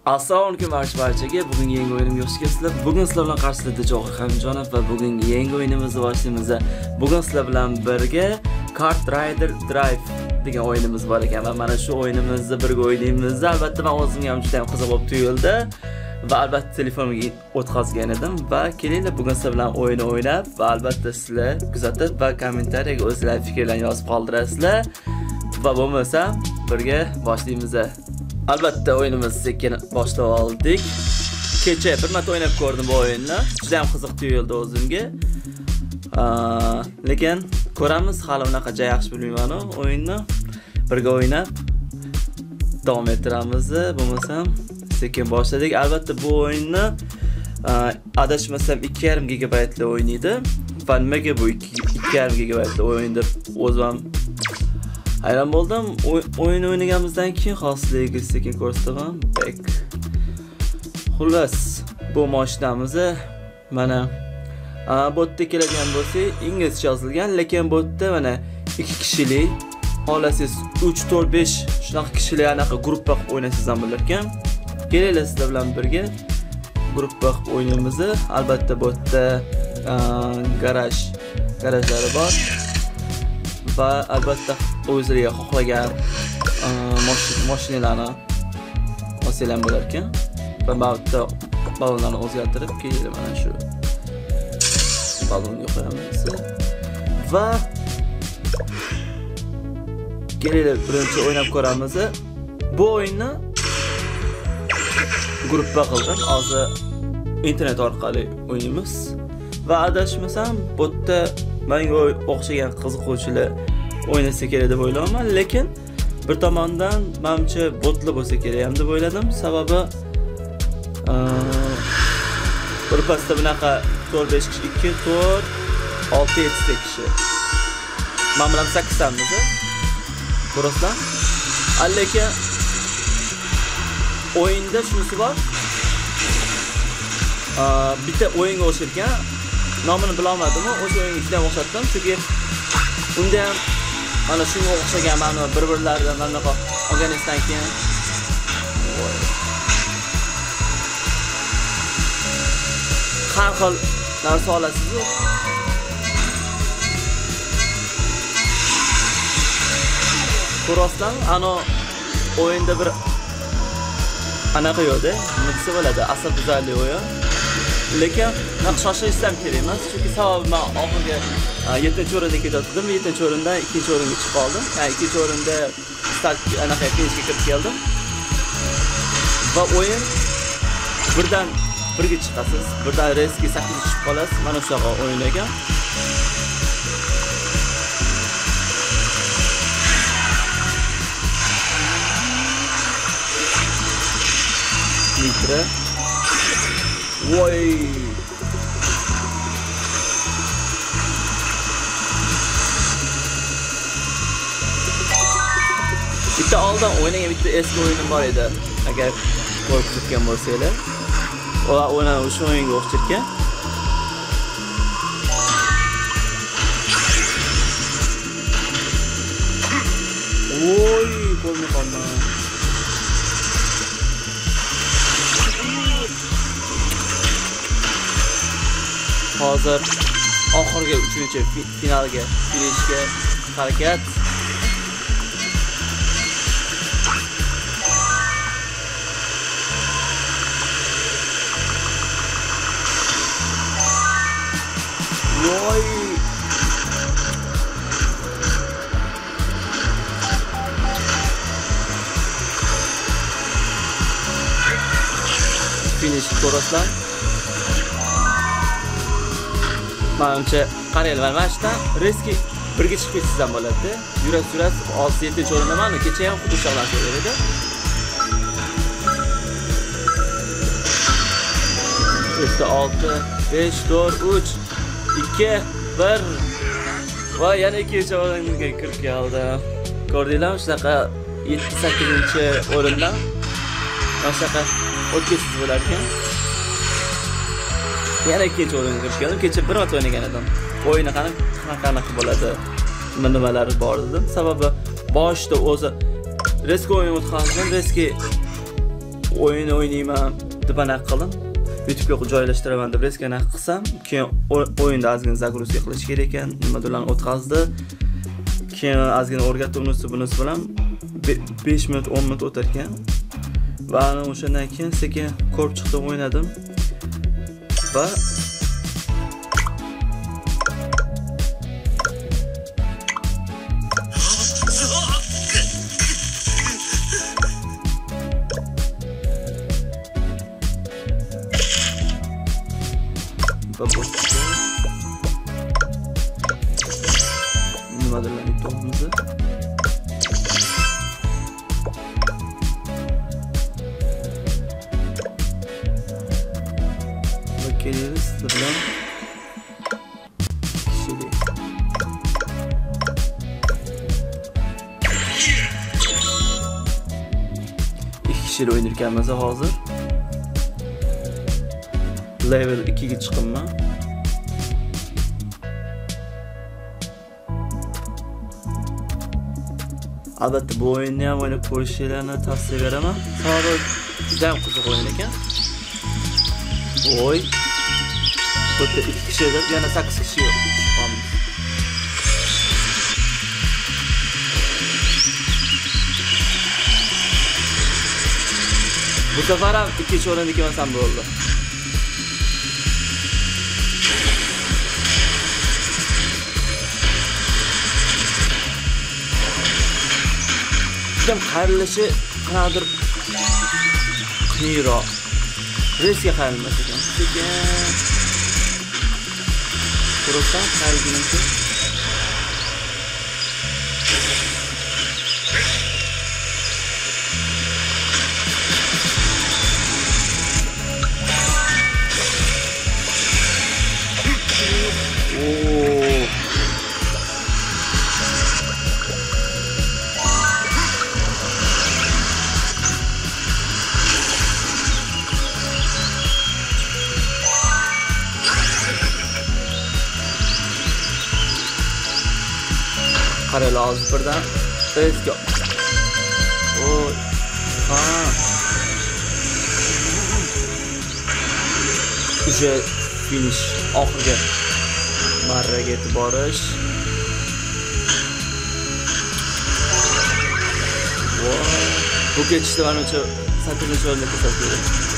Assalomu alaykum barchaga. Bugungi yangi o'yinimga xush kelibsizlar. Bugun sizlar bilan qarshilarda Johir Hamjonov va bugungi yangi o'yinimizni boshlaymiz. Bugun sizlar bilan birga Kart Rider Drive degan o'yinimiz bor ekan va mana shu o'yinimizni birga o'ynaymiz. Albatta men o'zimga ham juda ham qiziq bo'lib tuyuldi va albatta telefonimga o'tkazgan edim va kelinglar bugun sizlar bilan o'yin o'ynab va albatta sizlar kuzatib va kommentariyaga o'zingizlar fikrlarni yozib qoldirasizlar va bo'lmasa birga boshlaymiz. Albatta o'yinimizni sekin boshlab oldik. Kecha bir marta o'ynab ko'rdim bu o'yinni. Juda ham qiziq tuyuldi o'zimga. Lekin ko'ramiz, hali unaqa yaxshi bilmayman o'yinni. Birga o'ynab davom ettiramiz. Bo'lmasam sekin boshladik. Albatta bu o'yinni adashmasam 2.5 gigabaytli o'ynaydi. Va nimaga bu 2.5 gigabaytli o'yin deb o'zim hayron bo'ldim. O'yin o'ynaganimizdan keyin xosligini sekin ko'rsataman. Back. Xullas, bu mashinamiz mana botda keladigan bo'lsa, inglizcha yozilgan, lekin botda mana 2 kishilik, xolasiz 3, 4, 5 shunaqa kishilik anaqa gruppa qilib o'ynaysiz ham bo'larkan. Kelinglar sizlar bilan birga gruppa qilib o'ynaymiz. Albatta botda garajlari bor. Va albatta o'zlariga xohlagan mashinalarni olsalar bo'lar ekan. Va ba'zida ballonlarni o'zgartirib keladi mana shu ballonga qo'yamiz. Va kelinglar birinchi o'ynab ko'ramiz. Bu o'yinni gruppa qildim. Hozir internet orqali o'ynaymiz. Va adashmasam botda menga o'xshagan qiziquvchilar o'ynasa kerak deb o'ylayman, lekin bir tomondan menimcha botli bo'lsa kerak ham deb o'yladim. Sababi bir pasta bunaqa 4-5 kishi, 2, 4, 6, 7 kishi. Men bilan 8 tamiz. Ko'rasizlar? Lekin o'yinda shunisi bor. Bitta o'yinga o'xsharkan. Nomini bilolmadim, o'sha o'yinga juda ham o'xshatdim, chunki unda ham mana shunga o'xshagan mana bir-birlaridan mana olganingizdan keyin har xil narsa olasiz. Ko'rasizlarmi? Ana o'yinda bir anaqa yo'qda, nima desa bo'ladi, asab buzarli o'yin. Lekin shoshilishim kerak emas, chunki sababi men oxirgi 7-o'ringa ketdim, 7-o'rindan 2-o'ringa chiqib qoldim. Ya'ni 2-o'rinda start anaqa finishga kirib keldim. Va o'yin birdan birga chiqasiz, birdan reysga 8 chiqib qolasiz. Mana shunaqa o'yin ekan. Nitra voy. Bitta oldin o'ynagan bitta eski o'yinim bor edi. Agar ko'rib turgan bo'lsanglar, o'yna o'sha o'yinga o'xshatgan. Voy, ko'rmay qoldim. Hozir oxirgi 3-finalga kirishga harakat. Voy. Finish ko'rasizlar. Menimcha qaranglar, mana shundan reski birga chiqib ketsangiz ham bo'ladi. Yurasiz 6-7 o'rinda kecha ham xuddi shunday edi. Bitta 6, 5, 4, 3, 2, 1 va yana 2-o'ringa kirib keldi. Ko'rdinglarmi, shunaqa 7-8 o'rindan mana shunaqa o'tkazsiz bo'lar ekan. Yana 2-o'ringa kirib keldim. Kecha bir marta o'ynagan edim. O'yini qanaqa bo'ladi, nimalar bor dedim. Sababi boshda o'zi reski o'yin o'tkazdim, reski o'yin o'ynayman deb anaqa qildim. YouTube'ga joylashtiraman deb reska anaqa qilsam, keyin o'yinda ozgina zagruzka qilish kerak ekan, nimalarni o'tkazdi. Keyin ozgina o'rgatdim bunisi bilan 5 minut 10 minut o'tar ekan. Va ana o'shandan keyin sekin ko'rib chiqdim, o'ynadim. Va nimadirlar to'g'rimizni keliriz bilan kişilik. İki kişiyle oynarkenmiz hozir. Level 2'ga chiqimman. Albatta bu o'yinni ham o'ynab ko'rishinglarni tavsiya beraman. Sababi juda ham qiziq o'yin ekan. Oy. Bu yerda 2 kishi edi, yana 8 kishi chiqamiz. Bu safar ham ikkinchi o'rinda kelmasam bo'ldi. Juda qarilishi qanaqadir qiyinroq. Reska qarilmas ekan. Sekin. Quruqdan qarilguncha. Qarayla hozir birdan reska. Oy. Ha. Уже finish oxirgi marraga yetib borish. Bu ketishda menimcha 8-o'ringa ko'rsatdi.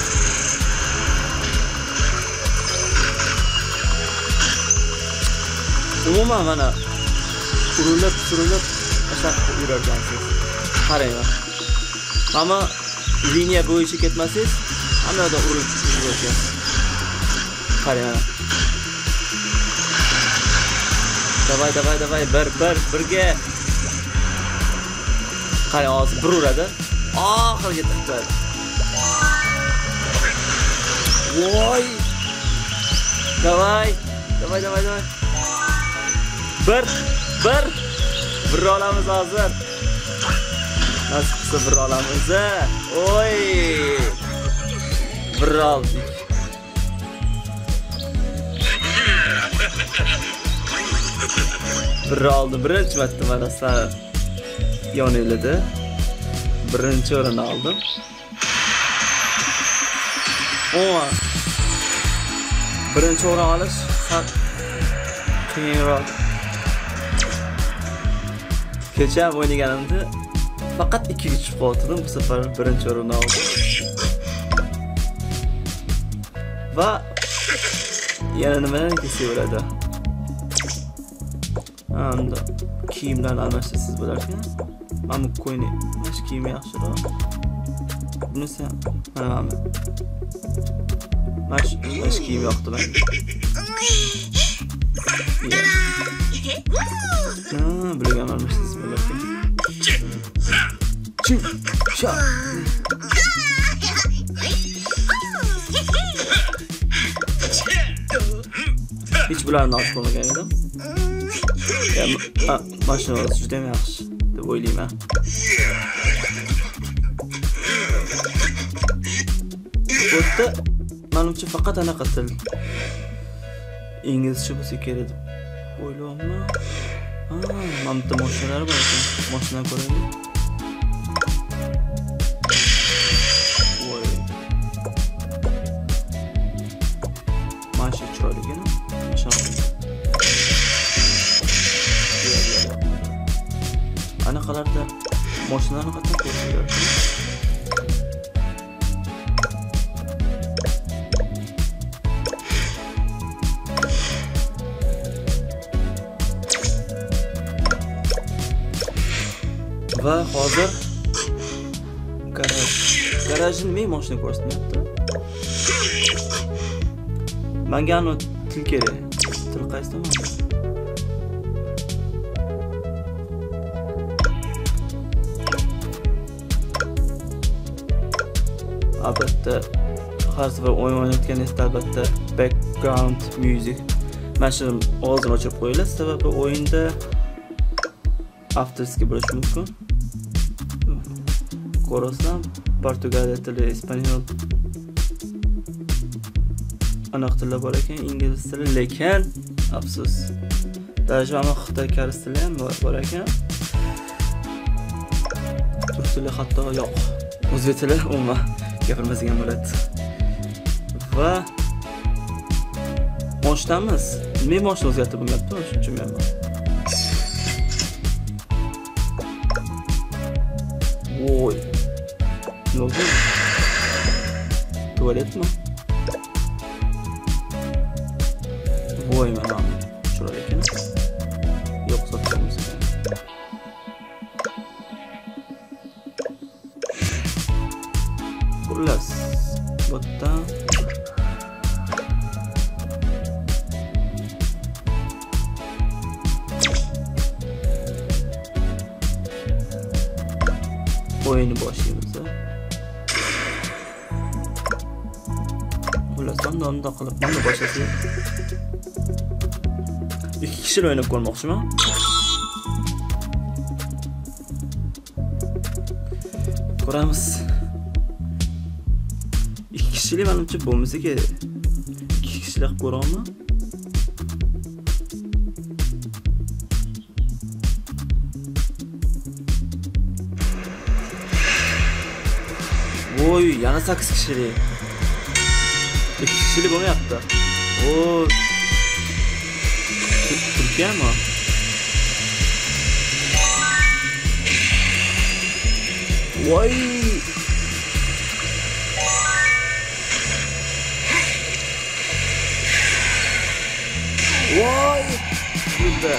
Umuman mana urilib ashaq yurarkansiz. Qarang. Ammo liniya bo'yicha ketmasangiz, hamma yoqda urilib yurarkansiz. Qarang. Davay, birga. Qarang, hozir bir uradi. Oxirga tiqadi. Voy. Davay. Bir olamiz hozir. Nasib qilsa bir olamiz. Oy! Bir oldik. Bir oldim. Birinchi marta mana sizlar yoningizda birinchi o'rin oldim. Birinchi o'rin olish qiyinroq. Kecha o'ynaganimda faqat 2 ga chiqib qoldim, bu safar birinchi o'rinni oldim. Va yana nimadan kesib bo'ladi? Anda kiyimlarni almashtirasiz bo'larkan. Mana bu ko'yni, mana kiyim yaxshiroq. Bunisi mana mana kiyim yoqdi menga. Bilgan almashtirasiz bo'larkan. Hiç bularni olib ko'rmagan edim. Mashinamiz juda yaxshi deb o'ylayman. Bu yerda menimcha faqat anaqa til inglizcha bo'lsa kerak deb o'ylayapman. Mana bu mashinalar bor ekan. Mashinani ko'raylik. Voy. Mashinalarni qattiq ko'rishlar. Va hozir garajni men mashina ko'rsatmayapti. Menga uni til kerak. Til qaysi tomon? Albatta har safar o'yin o'ynayotganingizda albatta background music mashina ovozini o'chirib qo'yinglar, sababi o'yinda afterski bo'lishi mumkin. Ko'rasam, Portugaliya tili, Ispaniyol aniq tillar bor ekan, ingliz tili, lekin afsus. Даже ana Xitoy koreys tili ham bor ekan. Turk tili hatto yo'q. O'zbek tili umuman gapirmagan bo'ladi. Va moshinamiz, men mashina o'zgartirib bo'lmayapti, shuning uchun men voy. Noldu? Tuvalet mi? Voy mana şuraya ekan. Yo'q, sotamiz. Xullas, bu yerda o'yinni boshlaymiz. Xullas, unda qilib mana boshlasak. 2 kishi o'ynab ko'rmoqchiman. Ko'ramiz. 2 kishilik menimcha bo'lmasa kerak. 2 kishilik ko'ramiz. Oy, yana 8 kishilik. 2 kishilik bo'lmayapti. Oy. Turkiyami? Voy. Voy. Güzel.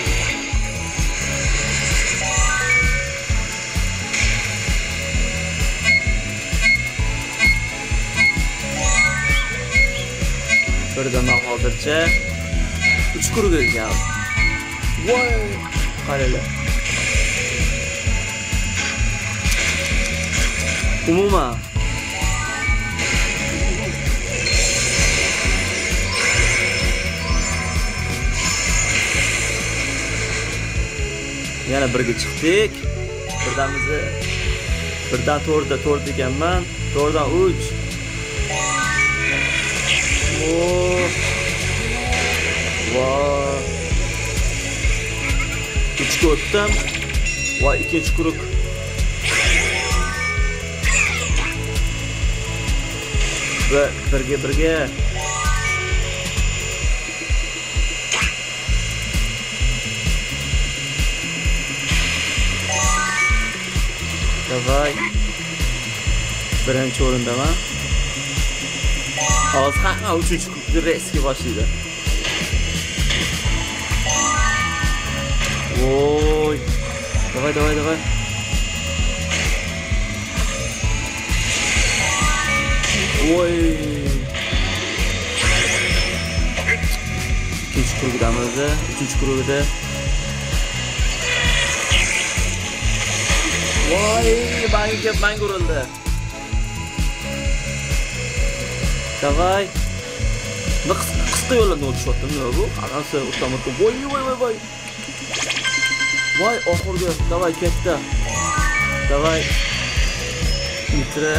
Birdan hozircha 3 kurga ekan. Voy, qaranglar. Umuman yana birga chiqdik. Birdan 4 ekanman, 4dan 3. Voy. 3 o'tdim. Voy, 2 kuruk. Ve birga. Davay. Birinchi o'rindaman. Hozir hamma 3-chi reysga boshlaydi. Voy. Davay. Voy. İkinci kurgudamız, üçüncü kurguda. Voy, ben görüldü. Davay. Kısa yolunda uçuşattım ne bu? Anası uçlamakta. Voy. Voy, oxirgi. Davay ketdi. Davay. Mitre.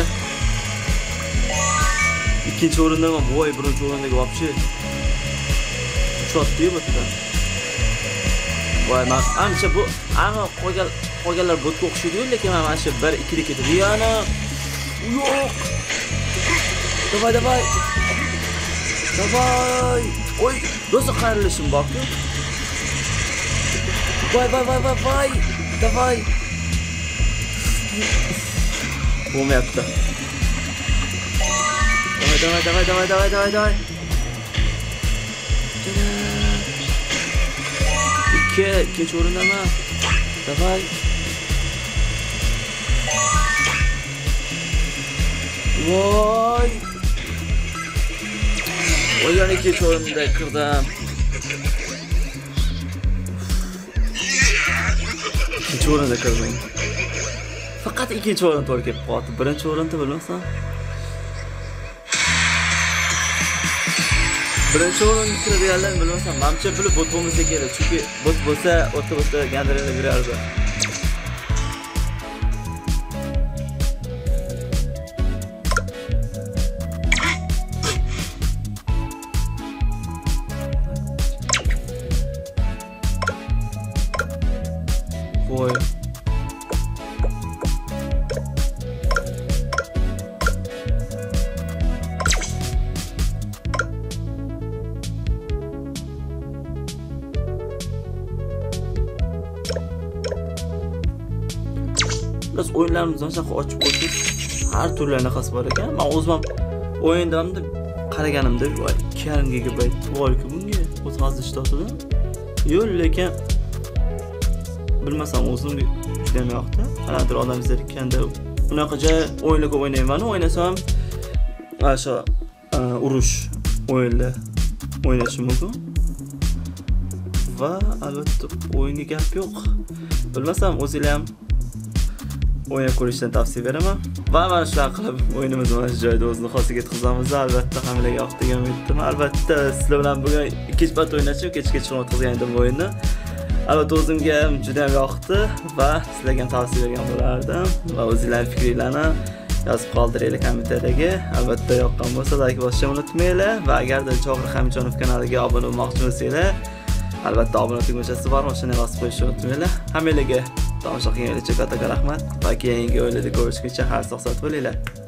İkinci o'rindaman. Voy, birinchi o'rindagi вообще. Uçatdi bu yerda. Voy, men ancha bu ana qolganlar botga o'xshaydi, lekin men mana shu 1-2 lik ketdi. Yana yo'q. Davay. Oy, nasıl qarilishim bor-ku? Voy. Davay. Bo'lmayapti. Давай. Ikkinchi o'rindaman. Davay. Voy. Yana ikkinchi o'rinda kirdim. Ikkinchi o'rinda kirdim. Faqat ikkinchi o'rin to'g'ri kelib qoldi. Birinchi o'rinni bilmasam. Birinchi o'rinni kirganlarni bilmasam, menimcha bilib bot bo'lmasa kerak. Chunki bot bo'lsa, o'rta gandirada yurardi. Voy. Biz o'yinlarimizni ochib o'tdik. Har turli anaqasi bor ekan. Men o'zim o'yindamda qaraganimda voy 2,5 gigabayt bor-ku bunga o'tkazish tortadi. Yo'q, lekin bilmasam o'zimga juda ham yoqdi. Qanadir odam izlayotganda unaqa joy o'yinlar ko'p o'ynayman. O'ynasam o'sha urush o'yinlar o'ynashim mumkin. Va albatta o'yinga gap yo'q. Bilmasam o'zinglar ham o'yin ko'rishni tavsiya beraman. Va mana shular qilib o'yinimizni mana shu joyda o'zini xosiga yetkazamiz. Albatta hammalarga yoqdi degan umiddaman. Albatta sizlar bilan bugun ikkinchi marta o'ynashim, kechga chiqib o'tkazgan edim bu o'yinni. Albatta o'zimga ham juda ham yoqdi va sizlarga ham tavsiya bergan bo'lardim. Va o'zingizlarning fikringizni yozib qoldiringlar kommentariyga. Albatta yoqqan bo'lsa like bosishni unutmanglar va agarda Javohir Hamidjonov kanaliga obuna bo'lmoqchi bo'lsanglar, albatta obuna tugmachasi bor, o'shani bosib qo'yishni unutmanglar. Hammalarga tomosha qilganingiz uchun katta rahmat va keyingi o'yinlarda ko'rishguncha har sog' salomat bo'linglar.